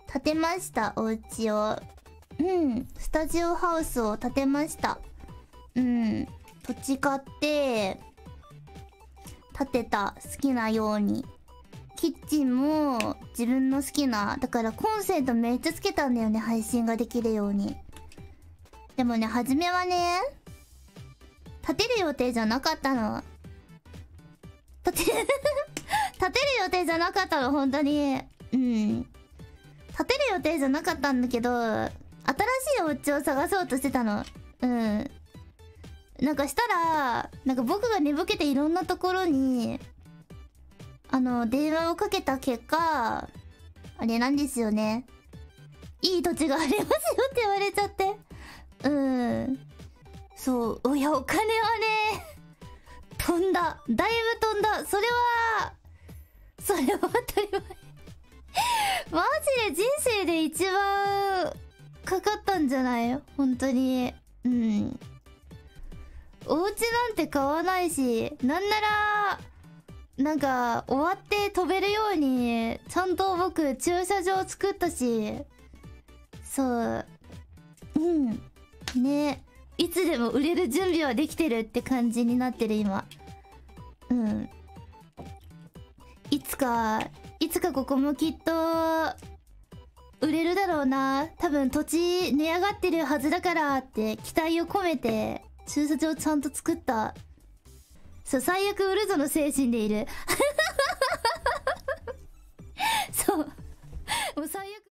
建てました、お家を。うん、スタジオハウスを建てました。うん、土地買って、建てた、好きなように。キッチンも自分の好きな、だからコンセントめっちゃつけたんだよね、配信ができるように。でもね、初めはね、建てる予定じゃなかったの。建てる予定じゃなかったの、本当に。うん。建てる予定じゃなかったんだけど、新しいお家を探そうとしてたの。うん。なんかしたら、なんか僕が寝ぼけていろんなところに、電話をかけた結果、あれなんですよね。いい土地がありますよって言われちゃって。うん。そう。いや、お金はね、飛んだ。だいぶ飛んだ。それは当たり前。マジで人生で一番かかったんじゃない本当に。うん。お家なんて買わないし、なんなら、なんか、終わって飛べるように、ちゃんと僕、駐車場作ったし、そう。うん。ね。いつでも売れる準備はできてるって感じになってる、今。うん。いつかここもきっと、売れるだろうな。多分土地値上がってるはずだからって期待を込めて、駐車場ちゃんと作った。そう、最悪売るぞの精神でいる。そう。もう最悪。